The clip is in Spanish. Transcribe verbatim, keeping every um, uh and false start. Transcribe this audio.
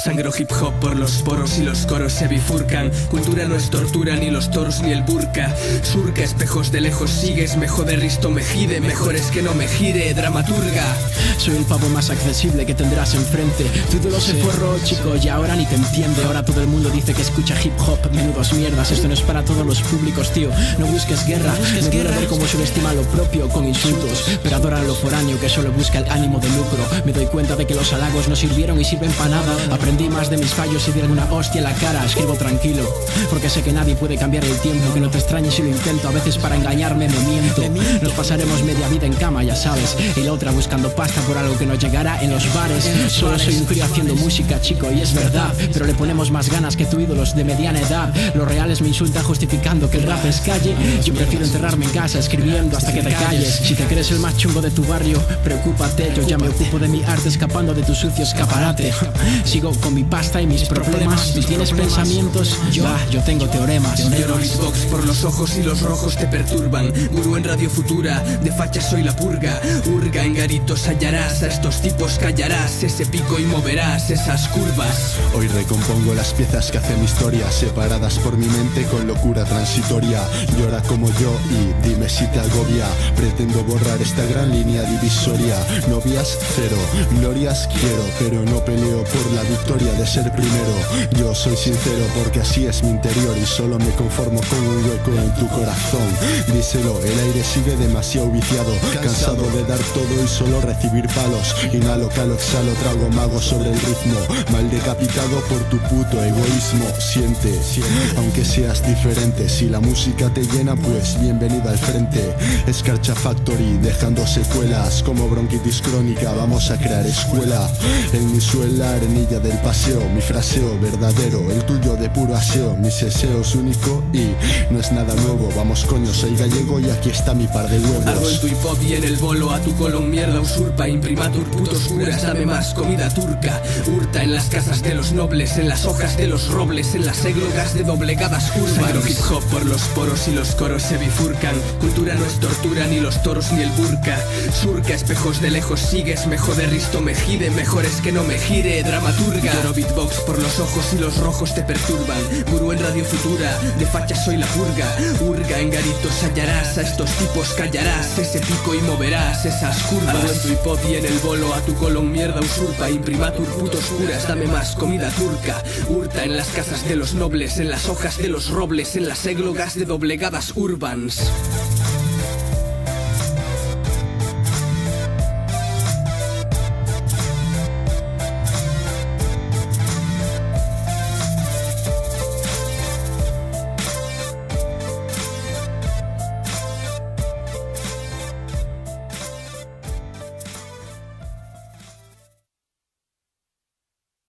Sangro hip hop por los poros y los coros se bifurcan. Cultura no es tortura, ni los toros ni el burka. Surca espejos de lejos, sigues, me jode Risto Mejide. Mejor es que no me gire, dramaturga. Soy el pavo más accesible que tendrás enfrente. Tu ídolo se forró, chico, y ahora ni te entiende. Ahora todo el mundo dice que escucha hip hop, menudos mierdas. Esto no es para todos los públicos, tío. No busques guerra, no busques me guerra. Ver cómo subestima lo propio con insultos, pero adora lo foráneo que solo busca el ánimo de lucro. Me doy cuenta de que los halagos no sirvieron y sirven para nada. Aprendí más de mis fallos y de alguna hostia en la cara. Escribo tranquilo, porque sé que nadie puede cambiar el tiempo. Que no te extrañes si lo intento, a veces para engañarme me miento. Nos pasaremos media vida en cama, ya sabes, y la otra buscando pasta por algo que no llegará en los bares. Solo soy un crío haciendo música, chico, y es verdad, pero le ponemos más ganas que tu ídolos de mediana edad. Los reales me insultan justificando que el rap es calle. Yo prefiero enterrarme en casa escribiendo hasta que te calles. Si te crees el más chungo de tu barrio, preocúpate, yo ya me ocupo de mi arte escapando de tu sucio escaparate. Sigo con mi pasta y mis problemas. Si tienes pensamientos, yo, bah, yo tengo teoremas. Lloro beatbox por los ojos y los rojos te perturban. Gurú en Radio Futura, de facha soy la purga. Urga en garitos hallarás, a estos tipos callarás. Ese pico y moverás esas curvas. Hoy recompongo las piezas que hacen mi historia, separadas por mi mente con locura transitoria. Llora como yo y dime si te agobia. Pretendo borrar esta gran línea divisoria. Novias cero, glorias quiero, pero no peleo por la victoria de ser primero. Yo soy sincero porque así es mi interior y solo me conformo con un hueco en tu corazón. Díselo, el aire sigue demasiado viciado, cansado de dar todo y solo recibir palos. Inhalo, calo, exhalo, trago mago sobre el ritmo. Mal decapitado por tu puto egoísmo. Siente, siente, aunque seas diferente. Si la música te llena, pues bienvenida al frente. Escarcha Factory, dejando secuelas como bronquitis crónica. Vamos a crear escuela. En mi suela, arenilla del paseo. Mi fraseo verdadero, el tuyo de puro aseo. Mis deseos único y no es nada nuevo. Vamos coño, soy gallego y aquí está mi par de huevos. Ardo en tu hip hop y en el bolo, a tu colon mierda usurpa. Imprimatur putos curas, dame más comida turca. Hurta en las casas de los nobles, en las hojas de los robles, en las églogas de doblegadas curvas. Sangro hip hop por los poros y los coros se bifurcan. Cultura no es tortura, ni los toros ni el burka. Surca espejos de lejos, sigues, me jode Risto Mejide. Mejor es que no me gire, dramaturga. Lloro beatbox por los ojos y los rojos te perturban. Gurú en Radio Futura, de facha soy la purga. Urga en garitos hallarás, a estos tipos callarás. Ese pico y moverás esas curvas. Ardo en tu hip hop y en el bolo, a tu colon mierda usurpa. Imprimatur putos curas, dame más comida turca. Hurta en las casas de los nobles, en las hojas de los robles, en las églogas de doblegadas urbans.